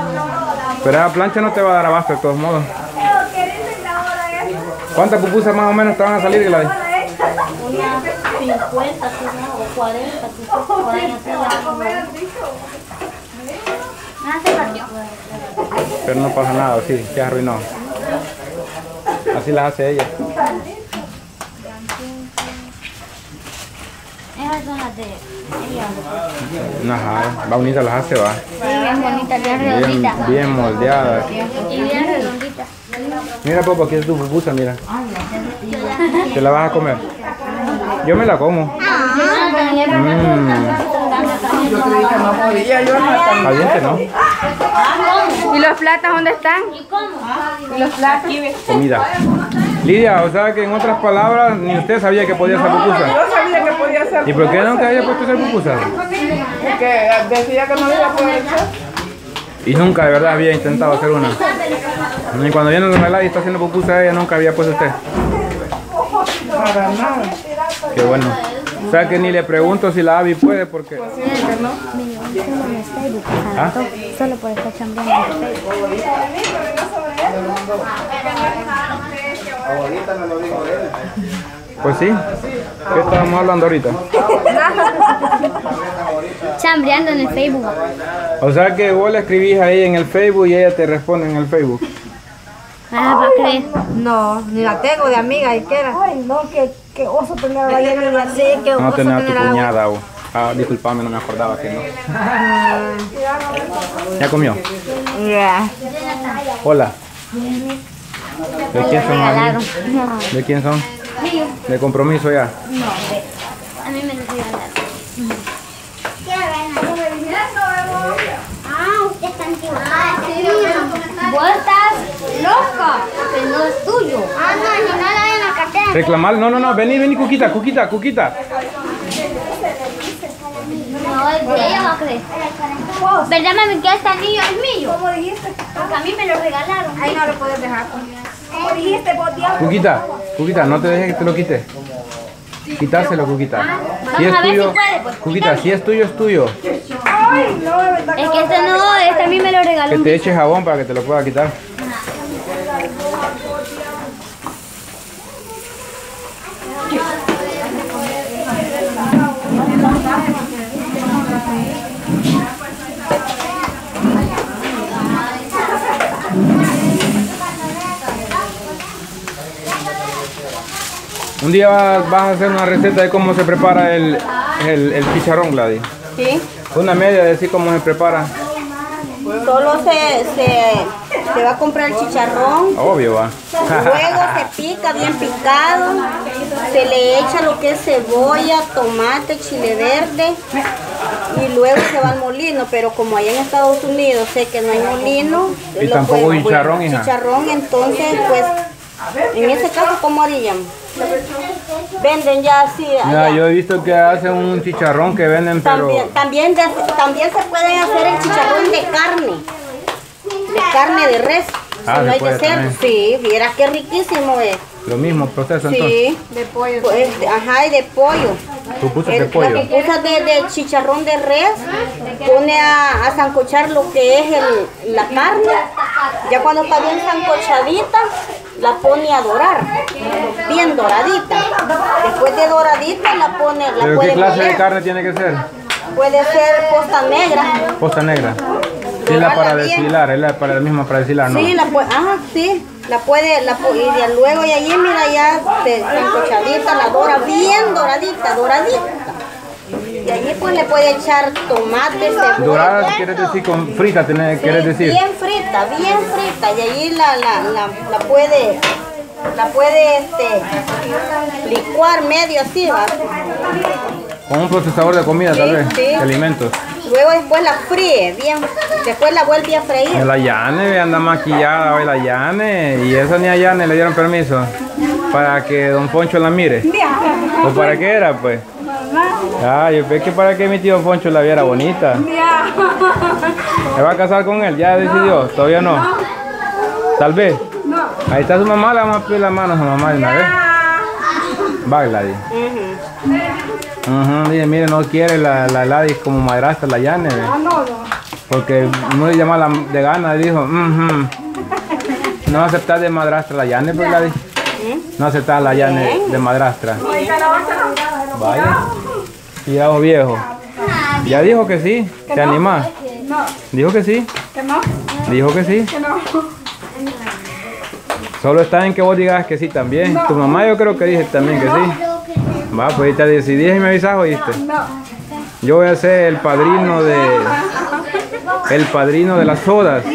Pero esa plancha no te va a dar abasto de todos modos. ¿Cuántas pupusas más o menos te van a salir, Gladys? Unas 50 o 40, por ahí así. Pero no pasa nada, sí, se arruinó. Así las hace ella. Esas son las de ella. Ajá, va bonita las hace, va. Sí, bien bonita, bien redondita. Bien moldeadas. Y bien redondita. Mira, papá, aquí es tu pupusa, mira. ¿Te la vas a comer? Yo me la como. Caliente, ¿no? ¿Y los platos dónde están? ¿Y los platos? Comida. Lidia, o sea que en otras palabras, ni usted sabía que podía hacer pupusas. Yo sabía que podía hacer. ¿Y por qué nunca había puesto a hacer pupusas? Porque decía que no iba a poder hacer. Y nunca de verdad había intentado hacer una. Y cuando viene la Gladys y está haciendo pupusas, ella nunca había puesto usted. Para nada. Qué bueno. O sea que ni le pregunto si la Abby puede porque... ¿Ah? Solo por estar chambeando en Facebook. Pues sí. ¿Qué estábamos hablando ahorita? Chambreando en el Facebook. O sea que vos le escribís ahí en el Facebook y ella te responde en el Facebook. Ah, ¿va a creer? No, ni la tengo de amiga, y que era. Ay, no, que oso tener a la llana. Sí, que No oso tenés a tu tener a la cuñada. Disculpame, no me acordaba que no. ¿Ya comió? Ya. Hola. ¿De quién son? Regalaron. ¿De quién son? ¿De compromiso ya? A mí me lo regalaron. Ah, usted está equivocada. Vos estás loca, que no es tuyo. Ah, no, ni nada en la cartera. Reclamar, no, vení, Cuquita. No, es de ella, va a creer. ¿Verdad, mami, que este anillo es mío? ¿Cómo dijiste? Porque a mí me lo regalaron. Ahí no lo puedes dejar. ¿Cómo dijiste, vos, diablo? Cuquita, no te dejes que te lo quites. Quitárselo, Cuquita. Si Vamos es a ver si tuyo, puede, pues. Cuquita, si es tuyo, es tuyo. Ay, no, de verdad. Es que este no, este a mí me lo regaló. Que te eche jabón para que te lo pueda quitar. Un día vas a hacer una receta de cómo se prepara el chicharrón, Gladys. Sí. Una media de decir cómo se prepara. Solo se va a comprar el chicharrón. Obvio, va. Luego se pica bien picado. Se le echa lo que es cebolla, tomate, chile verde. Y luego se va al molino. Pero como allá en Estados Unidos sé que no hay molino. Y tampoco chicharrón, hija. Chicharrón, entonces pues en ese caso, ¿cómo harían? Venden ya así. Mira, yo he visto que hacen un chicharrón que venden, pero... También se puede hacer el chicharrón de carne de res. Ah, si no hay puede de cerdo. también. Sí, viera qué riquísimo es. Lo mismo proceso entonces. Sí, de pollo. Pues, ajá, y de pollo. Pupusas de pollo. Las pupusas de chicharrón de res, pone a sancochar lo que es la carne. Ya cuando está bien sancochadita, la pone a dorar, bien doradita. Después de doradita la pone, la ¿Pero puede qué clase de poner. carne tiene que ser? Puede ser posta negra. Posta negra. Sí, es la para desfilar, es la para la misma para desfilar, ¿no? Sí, la puede, y de luego y allí mira ya sancochadita, la dora, bien doradita. Y allí pues le puede echar tomate, cebolla. Dorada, ¿quieres decir con frita? ¿Quieres decir? Bien frita. Y allí la puede licuar medio así, ¿va? Con un procesador de comida, tal vez, sí. de alimentos. Luego después la fríe bien, después la vuelve a freír. La Yane anda maquillada hoy, la Yane. Y esa ni a Yane le dieron permiso para que don Poncho la mire. ¿O para qué era, pues? Ah, yo pensé que para que mi tío Poncho la viera bonita. ¿Se va a casar con él? ¿Ya decidió? ¿Todavía no? Tal vez. Ahí está su mamá, le vamos a pedir la mano a su mamá de una vez. Va, Gladys. Dice, mire, no quiere la Gladys como madrastra, la Yane. Porque uno le llama de gana y dijo, no aceptar de madrastra la Yane, pues la dije. No aceptar la Yane de madrastra. Vaya. Y ya viejo. Ya dijo que sí. ¿Te animás? No. Dijo que sí. Que no. Dijo que sí. Que no. Solo está en que vos digas que sí también. No. Tu mamá yo creo que dije también que sí. Va, pues ahí te decidí y me avisas, ¿oíste? No. Yo voy a ser el padrino de las sodas.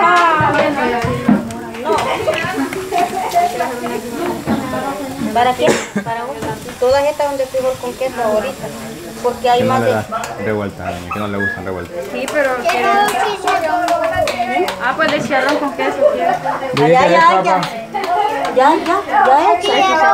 ¿Para qué? Para vos. Todas estas son de frijol con queso ahorita. Porque hay Que no más le de... da revuelta, que no le gustan revueltas. Sí, pero quiero... Ah, pues de chicharrón con queso quiero. Dile Ya, que ya, es, ya. papá. Ya hecha.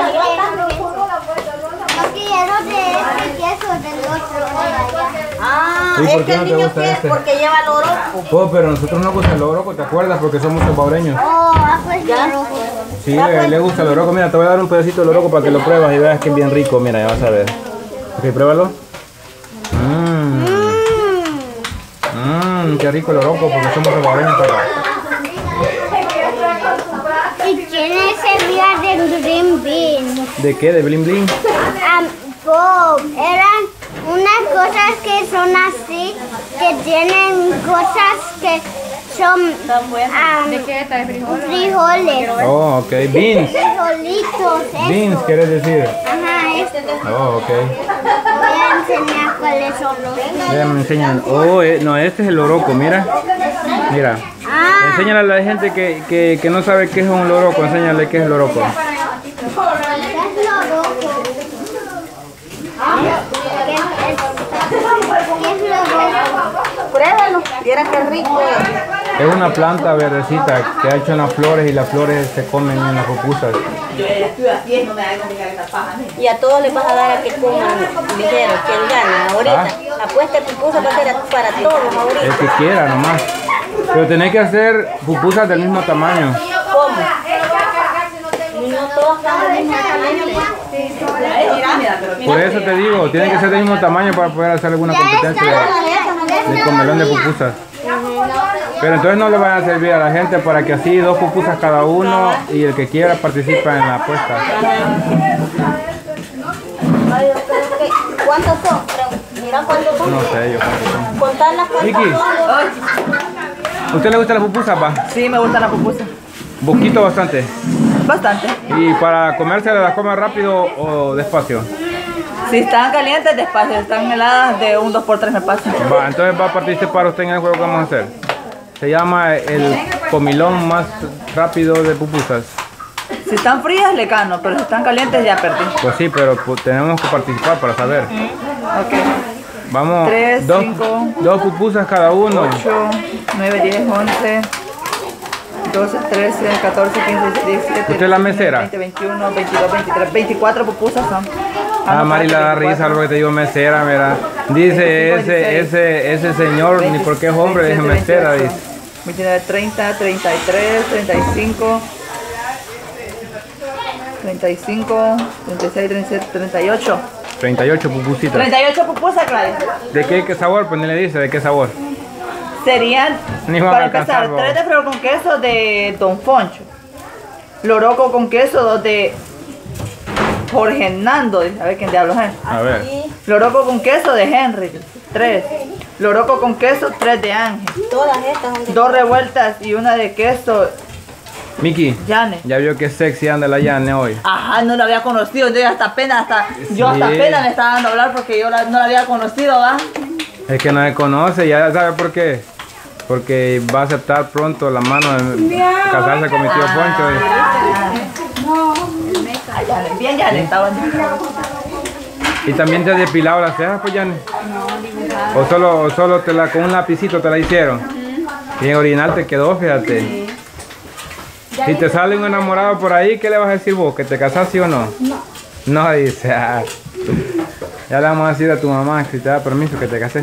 No quiero de este queso del otro de allá. Ah, Sí, ¿por es qué que el no te niño gusta quiere este? porque lleva loroco. Oh, pero a nosotros nos gusta el loroco, ¿te acuerdas? Porque somos salvadoreños. Oh, pues ¿Ya? rojo. Sí, le gusta el loroco. Mira, te voy a dar un pedacito de loroco para que lo pruebas y veas que es bien rico. Mira, ya vas a ver. Ok, pruébalo. Qué rico el loroco porque somos salvadoreños. ¿Y quién servía de green bean? ¿De qué? ¿De bling bling? Bob, eran unas cosas que son así, que tienen cosas que son ¿De qué está de frijol? frijoles. Oh, ok. Beans. Frijolitos, Beans, ¿quieres decir? Ajá, este. Oh, ok. Voy a enseñar cuáles son los. Ya me enseñan. Oh, no, este es el loroco, mira. Mira. Ah, Enséñale a la gente que no sabe qué es un loroco. Enséñale qué es el loroco. ¿qué es loroco? ¿Qué es loroco? Pruébalo. Viera qué rico es. Es una planta verdecita que ha hecho unas flores y las flores se comen en las pupusas. Y a todos les vas a dar a que coman ligero. Quien gana ahorita. Apuesta de pupusa va a ser para todos ahorita. El que quiera nomás. Pero tenés que hacer pupusas del mismo tamaño. ¿Cómo? Y no todos están del mismo tamaño. Por eso te digo, tiene que ser del mismo tamaño para poder hacer alguna competencia de comelón de pupusas. Pero entonces no le van a servir a la gente para que así 2 pupusas cada uno y el que quiera participa en la apuesta. Ay, yo creo que... ¿Cuántos son? Mira cuántos son. No sé yo cuántos son. Contarlas Vicky, cuántas son. ¿a usted le gustan las pupusas, pa? Sí, me gustan las pupusas. Poquito, bastante. Bastante. ¿Y para comerse las come rápido o despacio? Si están calientes, despacio. Si están heladas, de un 2x3 me pasa. Va, entonces va a participar usted en el juego que vamos a hacer. Se llama el comilón más rápido de pupusas. Si están frías, le gano, pero si están calientes, ya perdí. Pues sí, pero pues, tenemos que participar para saber. Ok. Vamos, 3, 5, 2 pupusas cada uno. 8, 9, 10, 11, 12, 13, 14, 15, 17. ¿Usted es la mesera? 20, 21, 22, 23, 24 pupusas son. Ah, Mari la da risa lo que te digo mesera, mira. Dice ese señor, ni porque es hombre, dice mesera, dice. 29, 30, 33, 35, 35, 36, 37, 38. 38 pupusitas. 38 pupusas, Gladys. ¿De qué sabor? Pues ni le dice, ¿de qué sabor? Serían, Ni van a para alcanzar, empezar, vos. 3 de frijol con queso de Don Foncho. Loroco con queso, 2 de Jorge Hernando. A ver quién diablos es. A ver. Loroco con queso de Henry, 3. Loroco con queso, 3 de Ángel. Todas estas son de... 2 revueltas y una de queso, Miki, Yane. ya vio que sexy anda la Yane hoy. Ajá, no la había conocido, yo hasta apenas Sí. me estaba dando a hablar porque yo no la había conocido, ¿va? Es que no se conoce, ya sabe por qué. Porque va a aceptar pronto la mano de casarse con mi tío Poncho. Ay, Yane, bien Yane, estaba. Y también te has depilado las cejas, pues Yane. O solo con un lapicito te la hicieron. Bien original te quedó, fíjate. Si te sale un enamorado por ahí, ¿qué le vas a decir vos? ¿Que te casás sí o no? No, dice. Ah. Ya le vamos a decir a tu mamá si te da permiso que te cases.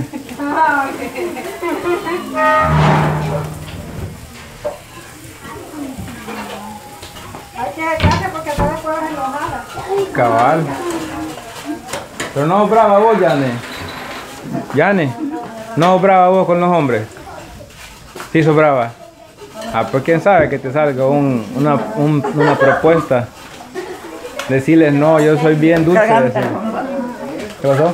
Hay que dejarse porque está después enojada. Cabal. Pero no brava vos, Yane. Yane, no brava vos con los hombres. Sí sobraba. Ah, pues quién sabe que te salga una propuesta. Decirles, no, yo soy bien dulce. Decirles. ¿Qué pasó?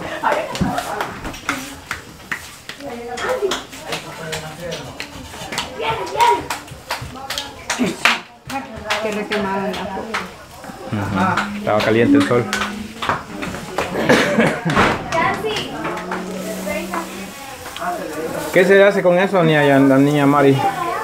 Que le quemaban la foto. Estaba caliente el sol. ¿Qué se hace con eso, la niña Mari?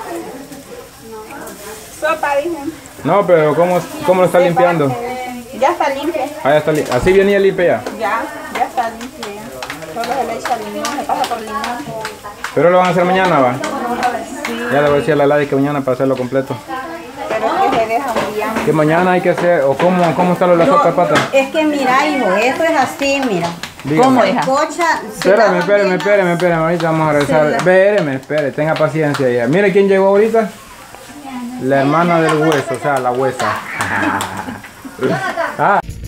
Sopa, dije. No, pero ¿cómo lo está limpiando? Ya está limpia. Ah, ya está así venía limpia ya. Ya está limpia. Solo se le echa limón, se pasa por limón. Pero lo van a hacer mañana, ¿va? Ya le voy a decir a la Ladi que mañana para hacerlo completo. Pero es que se deja un día. Que mañana hay que hacer, o cómo está lo de la sopa de pata. Es que mira, hijo, esto es así, mira. Dígame. ¿Cómo, hija? Cocha, se lava Espérame, ahorita vamos a regresar. Espérame, tenga paciencia ya. Mire quién llegó ahorita. La hermana del hueso, o sea, la huesa. Ah.